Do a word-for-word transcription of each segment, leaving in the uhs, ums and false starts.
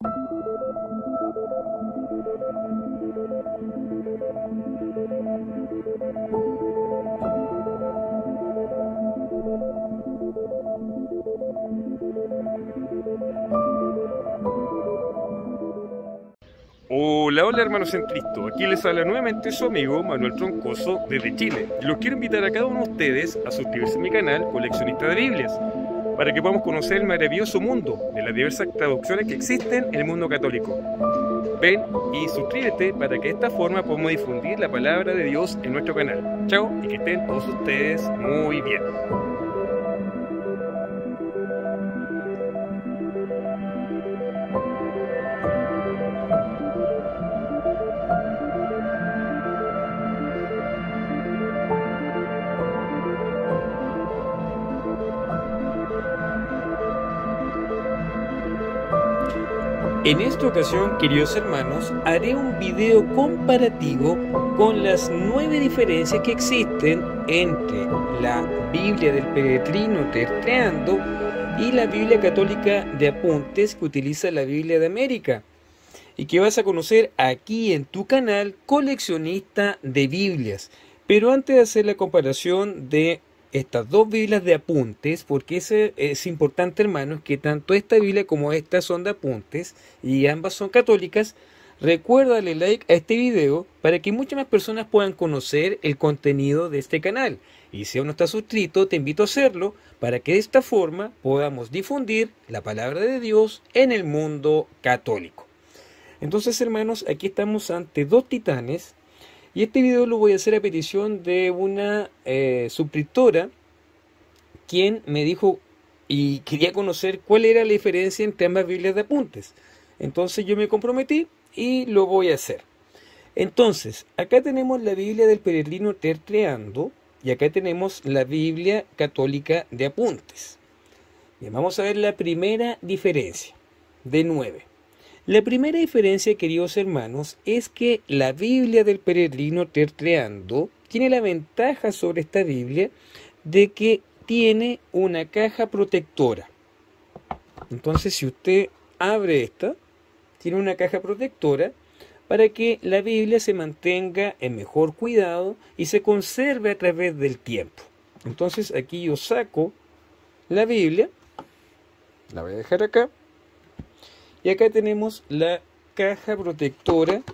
Hola, hola hermanos en Cristo, aquí les habla nuevamente su amigo Manuel Troncoso desde Chile y los quiero invitar a cada uno de ustedes a suscribirse a mi canal Coleccionista de Biblias para que podamos conocer el maravilloso mundo de las diversas traducciones que existen en el mundo católico. Ven y suscríbete para que de esta forma podamos difundir la palabra de Dios en nuestro canal. Chao y que estén todos ustedes muy bien. En esta ocasión, queridos hermanos, haré un video comparativo con las nueve diferencias que existen entre la Biblia del Peregrino Tertreando y la Biblia Católica de Apuntes que utiliza la Biblia de América y que vas a conocer aquí en tu canal Coleccionista de Biblias. Pero antes de hacer la comparación de estas dos Biblias de apuntes, porque es, es importante, hermanos, que tanto esta Biblia como esta son de apuntes y ambas son católicas. Recuerda darle like a este video para que muchas más personas puedan conocer el contenido de este canal. Y si aún no estás suscrito, te invito a hacerlo para que de esta forma podamos difundir la palabra de Dios en el mundo católico. Entonces, hermanos, aquí estamos ante dos titanes. Y este video lo voy a hacer a petición de una eh, suscriptora, quien me dijo y quería conocer cuál era la diferencia entre ambas Biblias de apuntes. Entonces yo me comprometí y lo voy a hacer. Entonces, acá tenemos la Biblia del Peregrino Tertreando y acá tenemos la Biblia Católica de Apuntes. Bien, vamos a ver la primera diferencia, de nueve. La primera diferencia, queridos hermanos, es que la Biblia del Peregrino Tertreando tiene la ventaja sobre esta Biblia de que tiene una caja protectora. Entonces, si usted abre esta, tiene una caja protectora para que la Biblia se mantenga en mejor cuidado y se conserve a través del tiempo. Entonces, aquí yo saco la Biblia, la voy a dejar acá. Y acá tenemos la caja protectora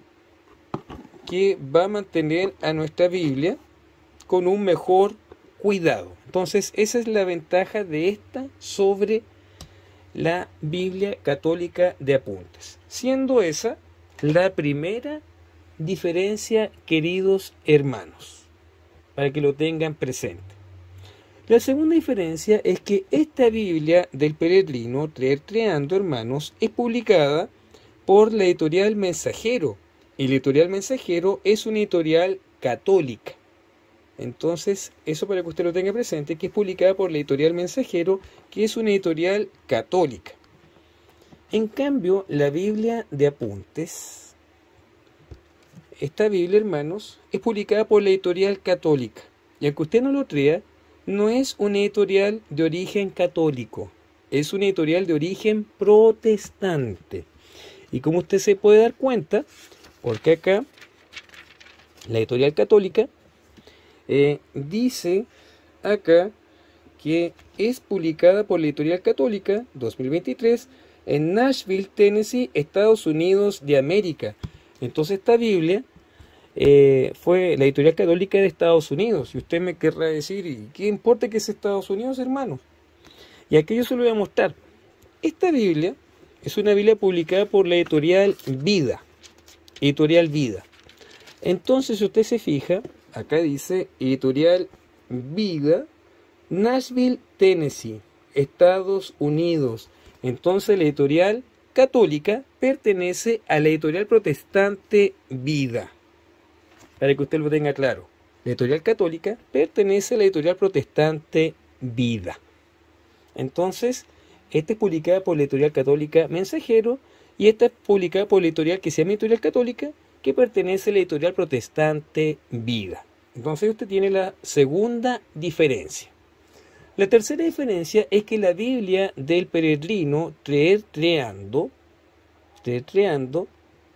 que va a mantener a nuestra Biblia con un mejor cuidado. Entonces, esa es la ventaja de esta sobre la Biblia Católica de Apuntes. Siendo esa la primera diferencia, queridos hermanos, para que lo tengan presente. La segunda diferencia es que esta Biblia del Peregrino Tertreando, hermanos, es publicada por la editorial Mensajero. Y la editorial Mensajero es una editorial católica. Entonces, eso para que usted lo tenga presente, que es publicada por la editorial Mensajero, que es una editorial católica. En cambio, la Biblia de Apuntes, esta Biblia, hermanos, es publicada por la editorial católica. Y aunque usted no lo crea, no es una editorial de origen católico, es una editorial de origen protestante. Y como usted se puede dar cuenta, porque acá la editorial católica eh, dice acá que es publicada por la editorial católica dos mil veintitrés en Nashville, Tennessee, Estados Unidos de América. Entonces esta Biblia Eh, fue la editorial católica de Estados Unidos. Y usted me querrá decir, ¿y qué importa que es Estados Unidos, hermano? Y aquí yo se lo voy a mostrar. Esta Biblia es una Biblia publicada por la editorial Vida. Editorial Vida. Entonces, si usted se fija, acá dice editorial Vida, Nashville, Tennessee, Estados Unidos. Entonces, la editorial católica pertenece a la editorial protestante Vida. Para que usted lo tenga claro, la editorial católica pertenece a la editorial protestante Vida. Entonces, esta es publicada por la editorial católica Mensajero y esta es publicada por la editorial que se llama editorial católica, que pertenece a la editorial protestante Vida. Entonces, usted tiene la segunda diferencia. La tercera diferencia es que la Biblia del Peregrino Tertreando deletreando,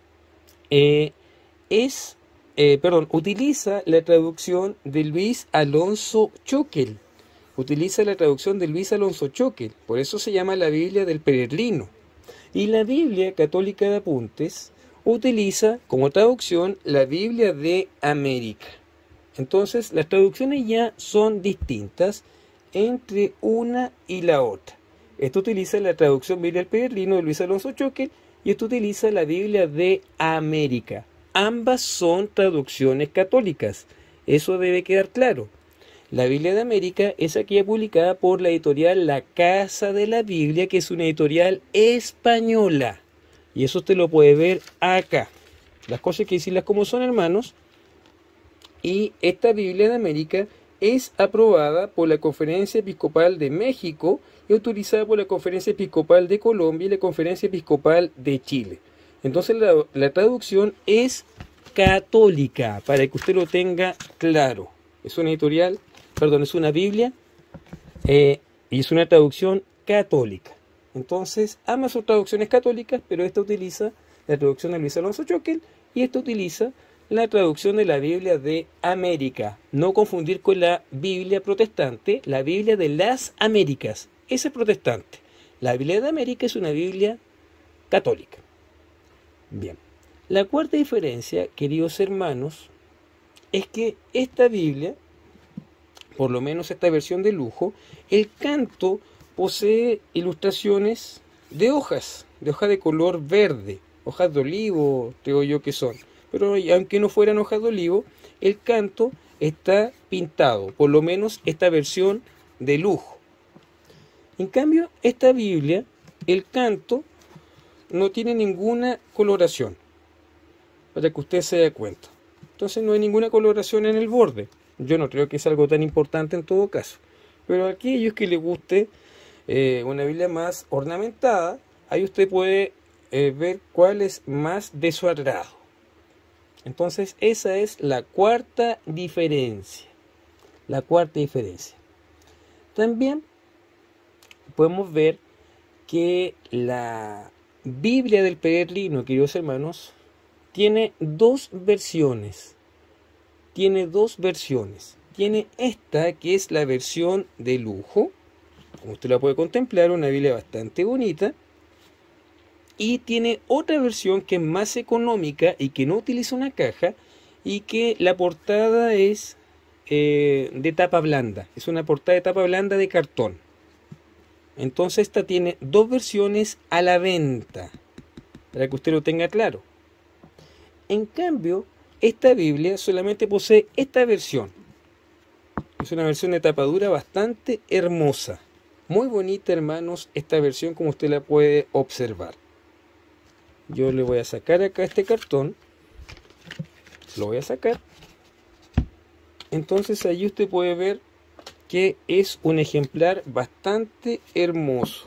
eh, es, eh, perdón, utiliza la traducción de Luis Alonso Choquel. Utiliza la traducción de Luis Alonso Choquel. Por eso se llama la Biblia del Peregrino. Y la Biblia Católica de Apuntes utiliza como traducción la Biblia de América. Entonces, las traducciones ya son distintas entre una y la otra. Esto utiliza la traducción Biblia del Peregrino de Luis Alonso Choquel y esto utiliza la Biblia de América. Ambas son traducciones católicas. Eso debe quedar claro. La Biblia de América es aquella publicada por la editorial La Casa de la Biblia, que es una editorial española. Y eso usted lo puede ver acá. Las cosas hay que decirlas como son, hermanos. Y esta Biblia de América es aprobada por la Conferencia Episcopal de México y autorizada por la Conferencia Episcopal de Colombia y la Conferencia Episcopal de Chile. Entonces la, la traducción es católica, para que usted lo tenga claro. Es una editorial, perdón, es una Biblia eh, y es una traducción católica. Entonces, ambas son traducciones católicas, pero esta utiliza la traducción de Luis Alonso Choquel y esta utiliza la traducción de la Biblia de América. No confundir con la Biblia protestante, la Biblia de las Américas. Esa es protestante. La Biblia de América es una Biblia católica. Bien. La cuarta diferencia, queridos hermanos, es que esta Biblia, por lo menos esta versión de lujo, el canto posee ilustraciones de hojas, de hojas de color verde, hojas de olivo, creo yo que son. Pero aunque no fueran hojas de olivo, el canto está pintado, por lo menos esta versión de lujo. En cambio, esta Biblia, el canto no tiene ninguna coloración, para que usted se dé cuenta. Entonces no hay ninguna coloración en el borde. Yo no creo que es algo tan importante en todo caso. Pero a aquellos que les guste eh, una Biblia más ornamentada, ahí usted puede eh, ver cuál es más de su agrado. Entonces esa es la cuarta diferencia. La cuarta diferencia. También podemos ver que la Biblia del Peregrino, queridos hermanos, tiene dos versiones. Tiene dos versiones. Tiene esta que es la versión de lujo. Como usted la puede contemplar, una Biblia bastante bonita. Y tiene otra versión que es más económica y que no utiliza una caja y que la portada es eh, de tapa blanda. Es una portada de tapa blanda de cartón. Entonces esta tiene dos versiones a la venta, para que usted lo tenga claro. En cambio, esta Biblia solamente posee esta versión. Es una versión de tapadura bastante hermosa. Muy bonita, hermanos, esta versión como usted la puede observar. Yo le voy a sacar acá este cartón. Lo voy a sacar. Entonces allí usted puede ver que es un ejemplar bastante hermoso.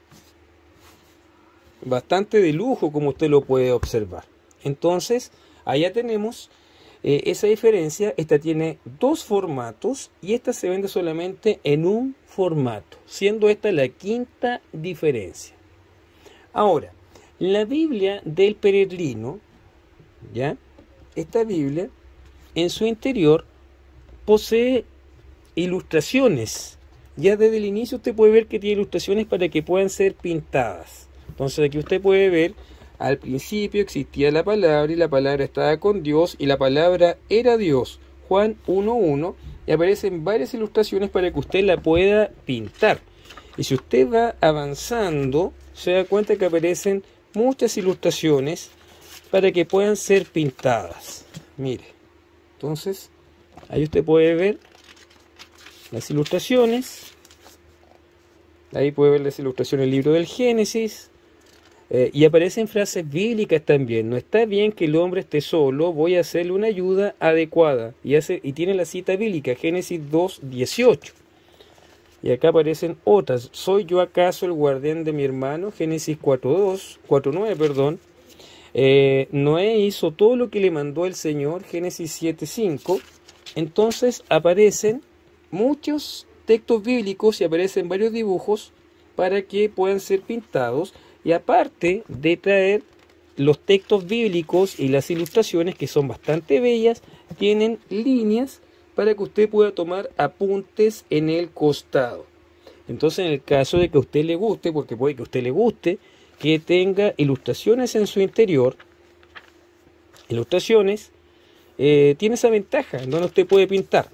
Bastante de lujo, como usted lo puede observar. Entonces, allá tenemos eh, esa diferencia. Esta tiene dos formatos y esta se vende solamente en un formato, siendo esta la quinta diferencia. Ahora, la Biblia del Peregrino, ¿ya? Esta Biblia, en su interior, posee ilustraciones. Ya desde el inicio usted puede ver que tiene ilustraciones para que puedan ser pintadas. Entonces aquí usted puede ver, al principio existía la palabra y la palabra estaba con Dios y la palabra era Dios. Juan uno uno, y aparecen varias ilustraciones para que usted la pueda pintar. Y si usted va avanzando, se da cuenta que aparecen muchas ilustraciones para que puedan ser pintadas. Mire, entonces ahí usted puede ver las ilustraciones. Ahí puede ver las ilustraciones del libro del Génesis. Eh, y aparecen frases bíblicas también. No está bien que el hombre esté solo, voy a hacerle una ayuda adecuada. Y, hace, y tiene la cita bíblica, Génesis dos dieciocho. Y acá aparecen otras. ¿Soy yo acaso el guardián de mi hermano? Génesis cuatro nueve, perdón. Eh, Noé hizo todo lo que le mandó el Señor, Génesis siete cinco. Entonces aparecen muchos textos bíblicos y aparecen varios dibujos para que puedan ser pintados. Y aparte de traer los textos bíblicos y las ilustraciones, que son bastante bellas, tienen líneas para que usted pueda tomar apuntes en el costado. Entonces, en el caso de que a usted le guste, porque puede que a usted le guste, que tenga ilustraciones en su interior, ilustraciones, eh, tiene esa ventaja, en donde usted puede pintar.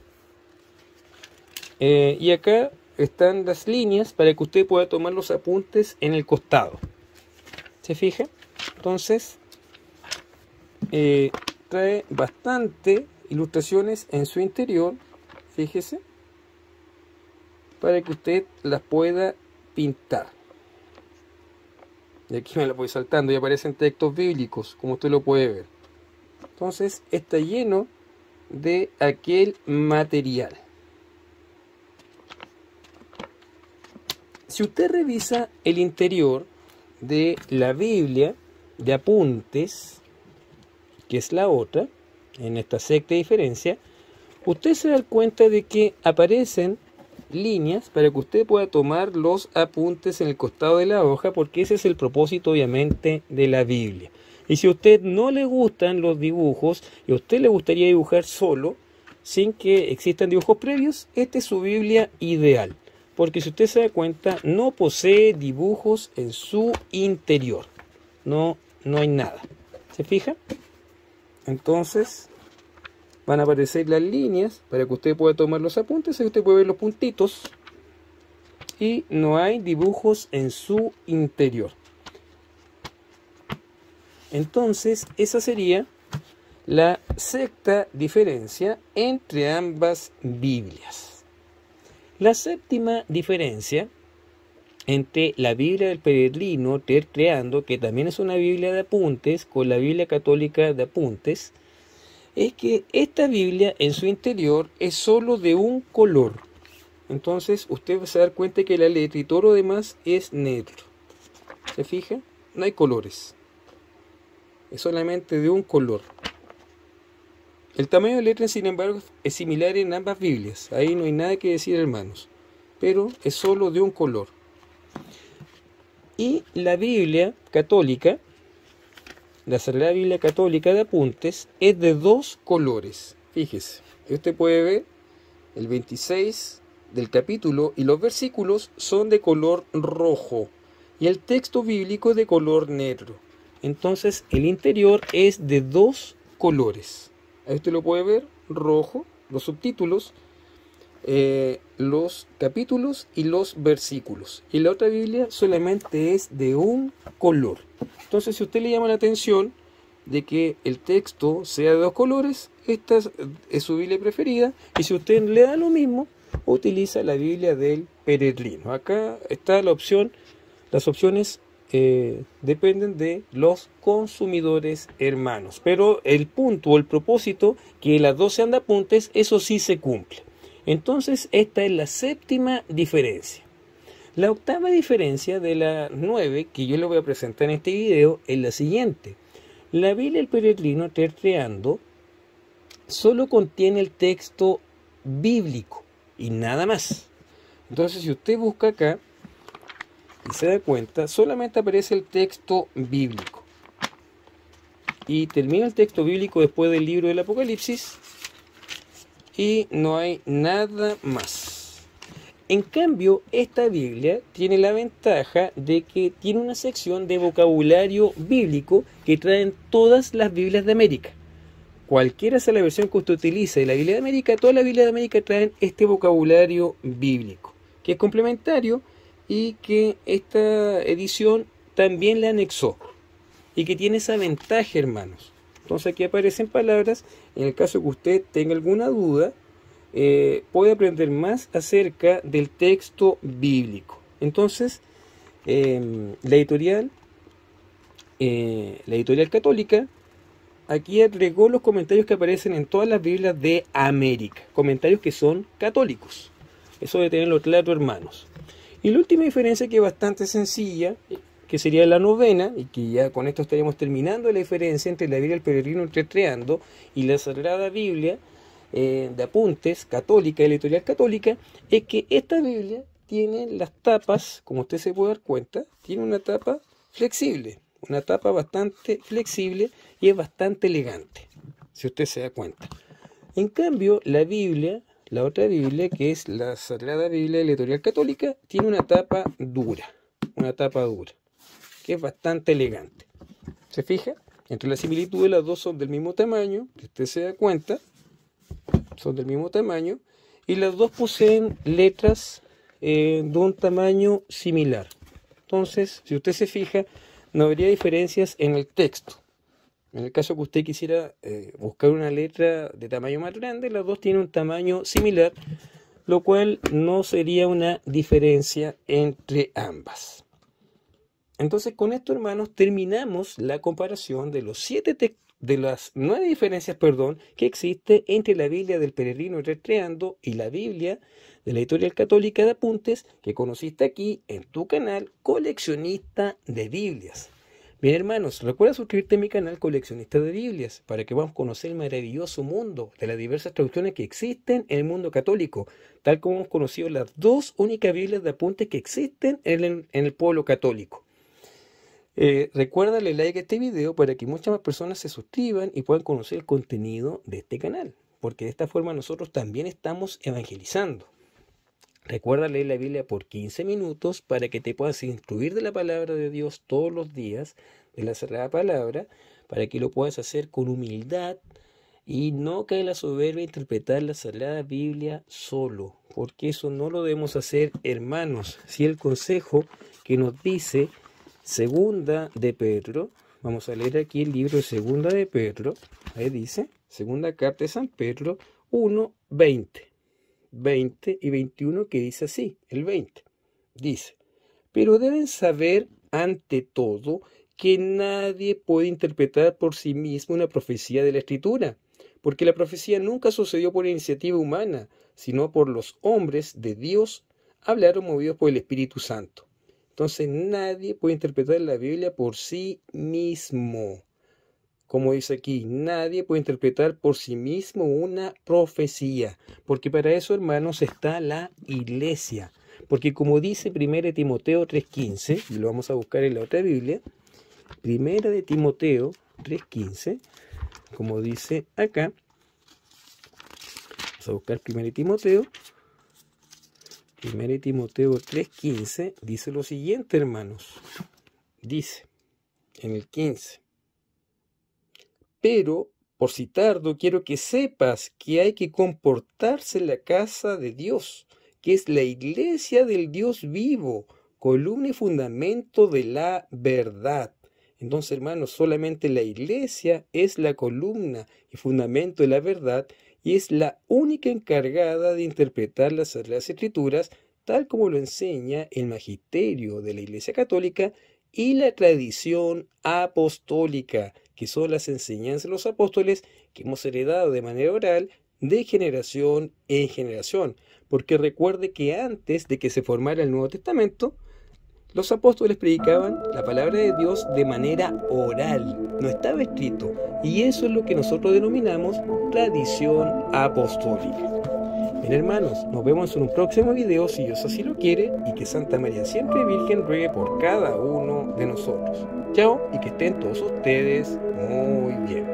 Eh, y acá están las líneas para que usted pueda tomar los apuntes en el costado. ¿Se fija? Entonces, eh, trae bastante ilustraciones en su interior, fíjese, para que usted las pueda pintar. Y aquí me la voy saltando y aparecen textos bíblicos, como usted lo puede ver. Entonces, está lleno de aquel material. Si usted revisa el interior de la Biblia de apuntes, que es la otra, en esta sexta diferencia, usted se da cuenta de que aparecen líneas para que usted pueda tomar los apuntes en el costado de la hoja, porque ese es el propósito obviamente de la Biblia. Y si a usted no le gustan los dibujos y a usted le gustaría dibujar solo, sin que existan dibujos previos, esta es su Biblia ideal, porque si usted se da cuenta, no posee dibujos en su interior, no, no hay nada. ¿Se fija? Entonces van a aparecer las líneas para que usted pueda tomar los apuntes y usted puede ver los puntitos, y no hay dibujos en su interior. Entonces esa sería la sexta diferencia entre ambas Biblias. La séptima diferencia entre la Biblia del Peregrino Tertreando, que también es una Biblia de apuntes, con la Biblia Católica de apuntes, es que esta Biblia en su interior es solo de un color. Entonces usted va a dar cuenta que la letra y todo lo demás es negro. ¿Se fija? No hay colores. Es solamente de un color. El tamaño de letra, sin embargo, es similar en ambas Biblias. Ahí no hay nada que decir, hermanos. Pero es solo de un color. Y la Biblia católica, la Sagrada Biblia Católica de apuntes, es de dos colores. Fíjese, usted puede ver el veintiséis del capítulo y los versículos son de color rojo y el texto bíblico es de color negro. Entonces el interior es de dos colores. Ahí usted lo puede ver, rojo, los subtítulos, eh, los capítulos y los versículos. Y la otra Biblia solamente es de un color. Entonces, si a usted le llama la atención de que el texto sea de dos colores, esta es su Biblia preferida. Y si a usted le da lo mismo, utiliza la Biblia del Peregrino. Acá está la opción, las opciones eh, dependen de los consumidores, hermanos. Pero el punto o el propósito, que las dos sean de apuntes, eso sí se cumple. Entonces, esta es la séptima diferencia. La octava diferencia de la nueve, que yo le voy a presentar en este video, es la siguiente. La Biblia del Peregrino Tertreando solo contiene el texto bíblico y nada más. Entonces, si usted busca acá y se da cuenta, solamente aparece el texto bíblico. Y termina el texto bíblico después del libro del Apocalipsis y no hay nada más. En cambio, esta Biblia tiene la ventaja de que tiene una sección de vocabulario bíblico que traen todas las Biblias de América. Cualquiera sea la versión que usted utilice de la Biblia de América, todas las Biblias de América traen este vocabulario bíblico, que es complementario y que esta edición también le anexó y que tiene esa ventaja, hermanos. Entonces aquí aparecen palabras, en el caso que usted tenga alguna duda, eh, puede aprender más acerca del texto bíblico. Entonces, eh, la editorial, eh, la editorial católica, aquí agregó los comentarios que aparecen en todas las Biblias de América, comentarios que son católicos. Eso de tenerlo claro, hermanos. Y la última diferencia, que es bastante sencilla, que sería la novena, y que ya con esto estaríamos terminando la diferencia entre la Biblia del Peregrino Tertreando y la Sagrada Biblia eh, de apuntes católica, editorial católica, es que esta Biblia tiene las tapas, como usted se puede dar cuenta, tiene una tapa flexible, una tapa bastante flexible y es bastante elegante, si usted se da cuenta. En cambio, la Biblia, la otra Biblia, que es la Sagrada Biblia de la Editorial Católica, tiene una tapa dura, una tapa dura, que es bastante elegante. ¿Se fija? Entre las similitudes, las dos son del mismo tamaño, si usted se da cuenta, son del mismo tamaño, y las dos poseen letras eh, de un tamaño similar. Entonces, si usted se fija, no habría diferencias en el texto. En el caso que usted quisiera eh, buscar una letra de tamaño más grande, las dos tienen un tamaño similar, lo cual no sería una diferencia entre ambas. Entonces, con esto, hermanos, terminamos la comparación de los siete textos, de las nueve diferencias, perdón, que existe entre la Biblia del Peregrino Eritreando y la Biblia de la Editorial Católica de Apuntes, que conociste aquí en tu canal Coleccionista de Biblias. Bien, hermanos, recuerda suscribirte a mi canal Coleccionista de Biblias para que podamos conocer el maravilloso mundo de las diversas traducciones que existen en el mundo católico, tal como hemos conocido las dos únicas Biblias de apuntes que existen en el, en el pueblo católico. Eh, recuerda darle like a este video para que muchas más personas se suscriban y puedan conocer el contenido de este canal, porque de esta forma nosotros también estamos evangelizando. Recuerda leer la Biblia por quince minutos para que te puedas instruir de la palabra de Dios todos los días, de la Sagrada Palabra, para que lo puedas hacer con humildad y no caer en la soberbia e interpretar la Sagrada Biblia solo, porque eso no lo debemos hacer, hermanos. Si el consejo que nos dice Segunda de Pedro, vamos a leer aquí el libro de Segunda de Pedro, ahí dice, Segunda Carta de San Pedro uno, veinte, veinte y veintiuno, que dice así, el veinte, dice, pero deben saber ante todo que nadie puede interpretar por sí mismo una profecía de la Escritura, porque la profecía nunca sucedió por iniciativa humana, sino por los hombres de Dios, hablaron movidos por el Espíritu Santo. Entonces nadie puede interpretar la Biblia por sí mismo. Como dice aquí, nadie puede interpretar por sí mismo una profecía. Porque para eso, hermanos, está la iglesia. Porque como dice primera de Timoteo tres quince, y lo vamos a buscar en la otra Biblia, primera de Timoteo tres quince, como dice acá, vamos a buscar primera de Timoteo, primera de Timoteo tres quince, dice lo siguiente, hermanos. Dice, en el quince, pero, por si tardo, quiero que sepas que hay que comportarse en la casa de Dios, que es la iglesia del Dios vivo, columna y fundamento de la verdad. Entonces, hermanos, solamente la iglesia es la columna y fundamento de la verdad, y es la única encargada de interpretar las Sagradas Escrituras tal como lo enseña el magisterio de la Iglesia Católica y la tradición apostólica, que son las enseñanzas de los apóstoles que hemos heredado de manera oral de generación en generación. Porque recuerde que antes de que se formara el Nuevo Testamento, los apóstoles predicaban la palabra de Dios de manera oral, no estaba escrito, y eso es lo que nosotros denominamos tradición apostólica. Bien, hermanos, nos vemos en un próximo video si Dios así lo quiere, y que Santa María siempre Virgen ruegue por cada uno de nosotros. Chao, y que estén todos ustedes muy bien.